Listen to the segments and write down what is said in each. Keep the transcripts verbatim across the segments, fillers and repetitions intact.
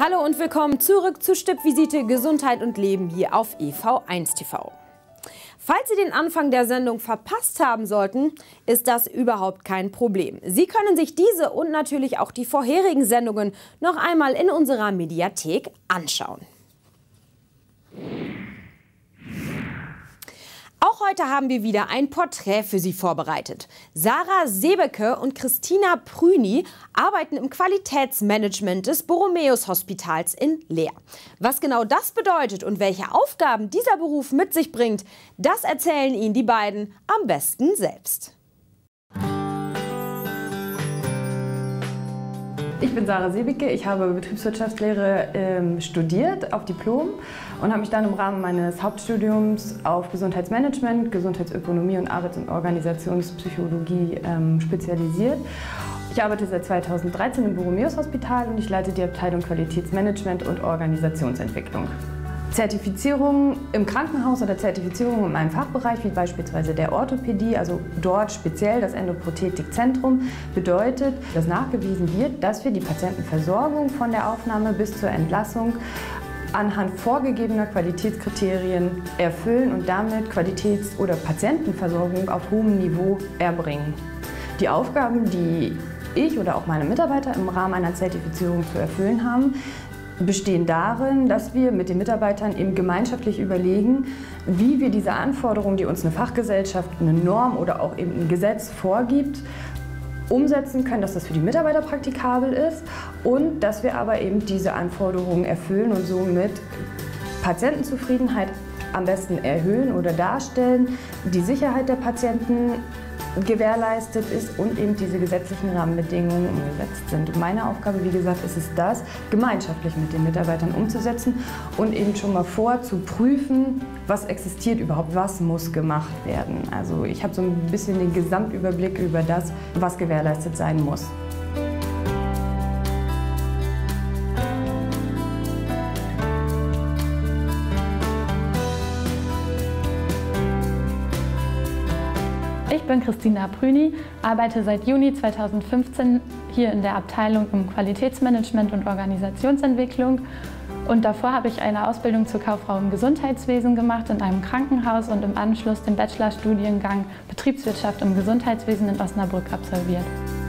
Hallo und willkommen zurück zu Stippvisite Gesundheit und Leben hier auf E V eins T V. Falls Sie den Anfang der Sendung verpasst haben sollten, ist das überhaupt kein Problem. Sie können sich diese und natürlich auch die vorherigen Sendungen noch einmal in unserer Mediathek anschauen. Auch heute haben wir wieder ein Porträt für Sie vorbereitet. Sarah Sebeke und Christina Prüni arbeiten im Qualitätsmanagement des Borromäus-Hospitals in Leer. Was genau das bedeutet und welche Aufgaben dieser Beruf mit sich bringt, das erzählen Ihnen die beiden am besten selbst. Ich bin Sarah Sebeke, ich habe Betriebswirtschaftslehre ähm, studiert auf Diplom und habe mich dann im Rahmen meines Hauptstudiums auf Gesundheitsmanagement, Gesundheitsökonomie und Arbeits- und Organisationspsychologie ähm, spezialisiert. Ich arbeite seit zweitausenddreizehn im Borromäus-Hospital und ich leite die Abteilung Qualitätsmanagement und Organisationsentwicklung. Zertifizierungen im Krankenhaus oder Zertifizierungen in meinem Fachbereich, wie beispielsweise der Orthopädie, also dort speziell das Endoprothetikzentrum, bedeutet, dass nachgewiesen wird, dass wir die Patientenversorgung von der Aufnahme bis zur Entlassung anhand vorgegebener Qualitätskriterien erfüllen und damit Qualitäts- oder Patientenversorgung auf hohem Niveau erbringen. Die Aufgaben, die ich oder auch meine Mitarbeiter im Rahmen einer Zertifizierung zu erfüllen haben, bestehen darin, dass wir mit den Mitarbeitern eben gemeinschaftlich überlegen, wie wir diese Anforderungen, die uns eine Fachgesellschaft, eine Norm oder auch eben ein Gesetz vorgibt, umsetzen können, dass das für die Mitarbeiter praktikabel ist und dass wir aber eben diese Anforderungen erfüllen und somit Patientenzufriedenheit am besten erhöhen oder darstellen, die Sicherheit der Patienten gewährleistet ist und eben diese gesetzlichen Rahmenbedingungen umgesetzt sind. Und meine Aufgabe, wie gesagt, ist es das, gemeinschaftlich mit den Mitarbeitern umzusetzen und eben schon mal vorzuprüfen, was existiert überhaupt, was muss gemacht werden. Also ich habe so ein bisschen den Gesamtüberblick über das, was gewährleistet sein muss. Ich bin Christina Prüni, arbeite seit Juni zweitausendfünfzehn hier in der Abteilung im Qualitätsmanagement und Organisationsentwicklung. Und davor habe ich eine Ausbildung zur Kauffrau im Gesundheitswesen gemacht in einem Krankenhaus und im Anschluss den Bachelorstudiengang Betriebswirtschaft im Gesundheitswesen in Osnabrück absolviert.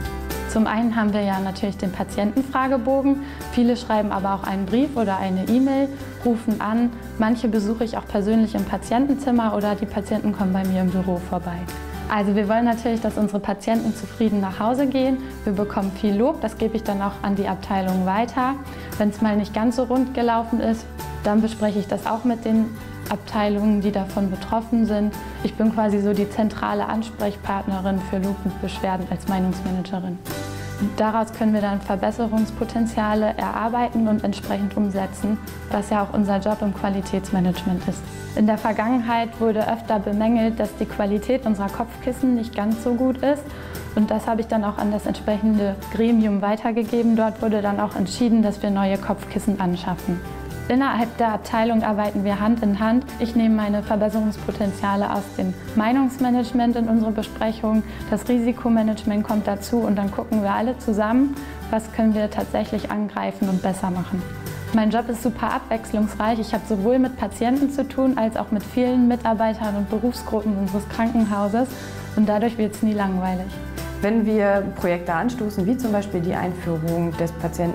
Zum einen haben wir ja natürlich den Patientenfragebogen, viele schreiben aber auch einen Brief oder eine E-Mail, rufen an, manche besuche ich auch persönlich im Patientenzimmer oder die Patienten kommen bei mir im Büro vorbei. Also wir wollen natürlich, dass unsere Patienten zufrieden nach Hause gehen. Wir bekommen viel Lob, das gebe ich dann auch an die Abteilung weiter. Wenn es mal nicht ganz so rund gelaufen ist, dann bespreche ich das auch mit den Abteilungen, die davon betroffen sind. Ich bin quasi so die zentrale Ansprechpartnerin für Lob und Beschwerden als Meinungsmanagerin. Daraus können wir dann Verbesserungspotenziale erarbeiten und entsprechend umsetzen, was ja auch unser Job im Qualitätsmanagement ist. In der Vergangenheit wurde öfter bemängelt, dass die Qualität unserer Kopfkissen nicht ganz so gut ist. Und das habe ich dann auch an das entsprechende Gremium weitergegeben. Dort wurde dann auch entschieden, dass wir neue Kopfkissen anschaffen. Innerhalb der Abteilung arbeiten wir Hand in Hand. Ich nehme meine Verbesserungspotenziale aus dem Meinungsmanagement in unsere Besprechung. Das Risikomanagement kommt dazu und dann gucken wir alle zusammen, was können wir tatsächlich angreifen und besser machen. Mein Job ist super abwechslungsreich. Ich habe sowohl mit Patienten zu tun, als auch mit vielen Mitarbeitern und Berufsgruppen unseres Krankenhauses und dadurch wird es nie langweilig. Wenn wir Projekte anstoßen, wie zum Beispiel die Einführung des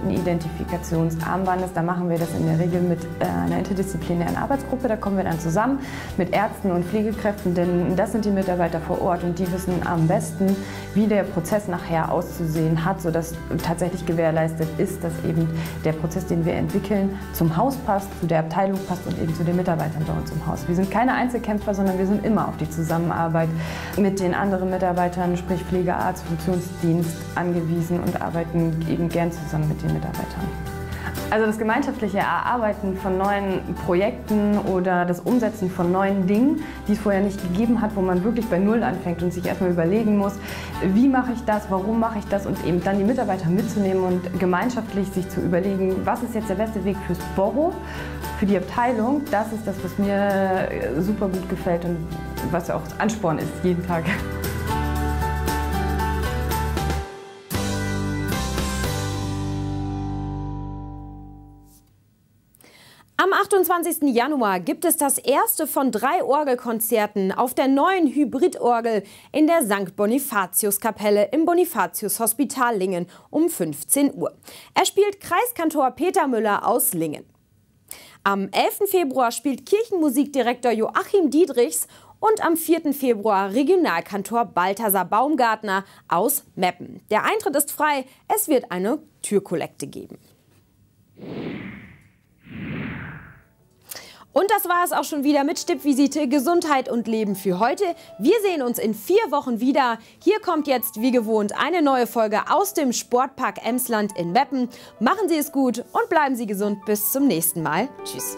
Patientenidentifikationsarmbandes, dann machen wir das in der Regel mit einer interdisziplinären Arbeitsgruppe. Da kommen wir dann zusammen mit Ärzten und Pflegekräften, denn das sind die Mitarbeiter vor Ort und die wissen am besten, wie der Prozess nachher auszusehen hat, sodass tatsächlich gewährleistet ist, dass eben der Prozess, den wir entwickeln, zum Haus passt, zu der Abteilung passt und eben zu den Mitarbeitern bei uns im Haus. Wir sind keine Einzelkämpfer, sondern wir sind immer auf die Zusammenarbeit mit den anderen Mitarbeitern, sprich Pflegearzt, Funktionsdienst angewiesen und arbeiten eben gern zusammen mit den Mitarbeitern. Also das gemeinschaftliche Erarbeiten von neuen Projekten oder das Umsetzen von neuen Dingen, die es vorher nicht gegeben hat, wo man wirklich bei Null anfängt und sich erstmal überlegen muss, wie mache ich das, warum mache ich das und eben dann die Mitarbeiter mitzunehmen und gemeinschaftlich sich zu überlegen, was ist jetzt der beste Weg fürs Borro, für die Abteilung. Das ist das, was mir super gut gefällt und was auch Ansporn ist jeden Tag. Am achtundzwanzigsten Januar gibt es das erste von drei Orgelkonzerten auf der neuen Hybridorgel in der Sankt Bonifatius-Kapelle im Bonifatius-Hospital Lingen um fünfzehn Uhr. Er spielt Kreiskantor Peter Müller aus Lingen. Am elften Februar spielt Kirchenmusikdirektor Joachim Diedrichs und am vierten Februar Regionalkantor Balthasar Baumgartner aus Meppen. Der Eintritt ist frei, es wird eine Türkollekte geben. Und das war es auch schon wieder mit Stippvisite Gesundheit und Leben für heute. Wir sehen uns in vier Wochen wieder. Hier kommt jetzt wie gewohnt eine neue Folge aus dem Sportpark Emsland in Meppen. Machen Sie es gut und bleiben Sie gesund. Bis zum nächsten Mal. Tschüss.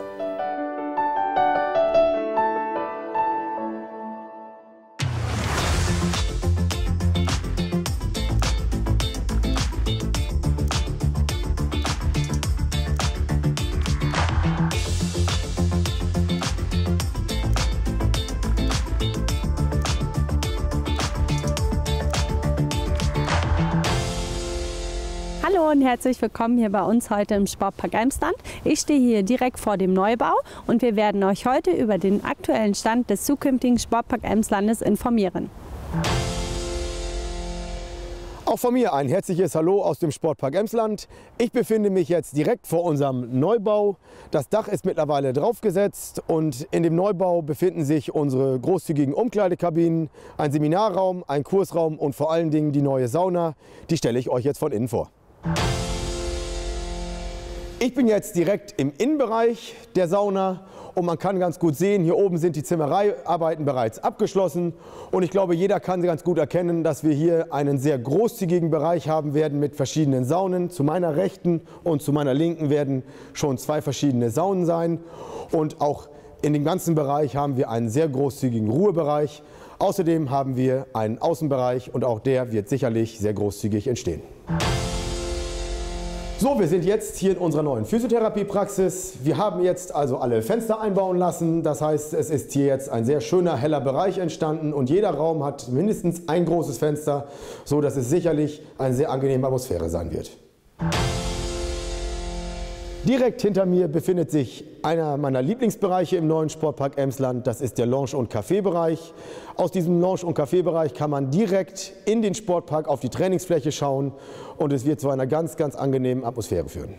Hallo und herzlich willkommen hier bei uns heute im Sportpark Emsland. Ich stehe hier direkt vor dem Neubau und wir werden euch heute über den aktuellen Stand des zukünftigen Sportpark Emslandes informieren. Auch von mir ein herzliches Hallo aus dem Sportpark Emsland. Ich befinde mich jetzt direkt vor unserem Neubau. Das Dach ist mittlerweile draufgesetzt und in dem Neubau befinden sich unsere großzügigen Umkleidekabinen, ein Seminarraum, ein Kursraum und vor allen Dingen die neue Sauna. Die stelle ich euch jetzt von innen vor. Ich bin jetzt direkt im Innenbereich der Sauna und man kann ganz gut sehen, hier oben sind die Zimmereiarbeiten bereits abgeschlossen und ich glaube, jeder kann ganz gut erkennen, dass wir hier einen sehr großzügigen Bereich haben werden mit verschiedenen Saunen. Zu meiner rechten und zu meiner linken werden schon zwei verschiedene Saunen sein und auch in dem ganzen Bereich haben wir einen sehr großzügigen Ruhebereich. Außerdem haben wir einen Außenbereich und auch der wird sicherlich sehr großzügig entstehen. So, wir sind jetzt hier in unserer neuen Physiotherapiepraxis. Wir haben jetzt also alle Fenster einbauen lassen. Das heißt, es ist hier jetzt ein sehr schöner, heller Bereich entstanden und jeder Raum hat mindestens ein großes Fenster, so dass es sicherlich eine sehr angenehme Atmosphäre sein wird. Direkt hinter mir befindet sich einer meiner Lieblingsbereiche im neuen Sportpark Emsland. Das ist der Lounge- und Café-Bereich. Aus diesem Lounge- und Café-Bereich kann man direkt in den Sportpark auf die Trainingsfläche schauen und es wird zu einer ganz, ganz angenehmen Atmosphäre führen.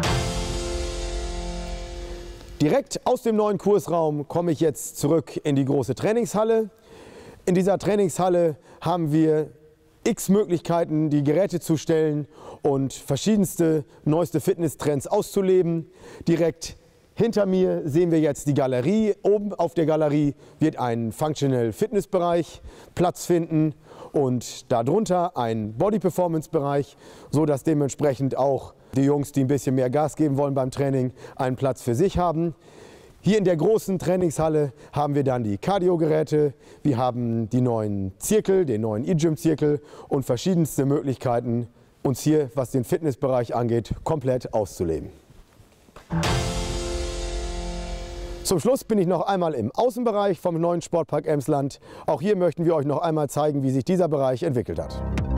Direkt aus dem neuen Kursraum komme ich jetzt zurück in die große Trainingshalle. In dieser Trainingshalle haben wir x Möglichkeiten, die Geräte zu stellen und verschiedenste neueste Fitnesstrends auszuleben. Direkt hinter mir sehen wir jetzt die Galerie. Oben auf der Galerie wird ein Functional Fitness Bereich Platz finden und darunter ein Body Performance Bereich, so dass dementsprechend auch die Jungs, die ein bisschen mehr Gas geben wollen beim Training, einen Platz für sich haben. Hier in der großen Trainingshalle haben wir dann die Cardio-Geräte, wir haben die neuen Zirkel, den neuen E-Gym-Zirkel und verschiedenste Möglichkeiten, uns hier, was den Fitnessbereich angeht, komplett auszuleben. Zum Schluss bin ich noch einmal im Außenbereich vom neuen Sportpark Emsland. Auch hier möchten wir euch noch einmal zeigen, wie sich dieser Bereich entwickelt hat.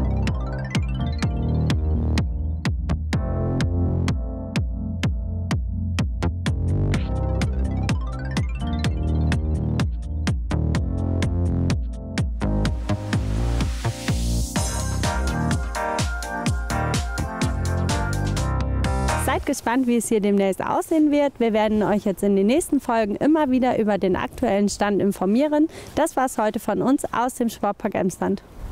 Seid gespannt, wie es hier demnächst aussehen wird. Wir werden euch jetzt in den nächsten Folgen immer wieder über den aktuellen Stand informieren. Das war es heute von uns aus dem Sportpark Emsland.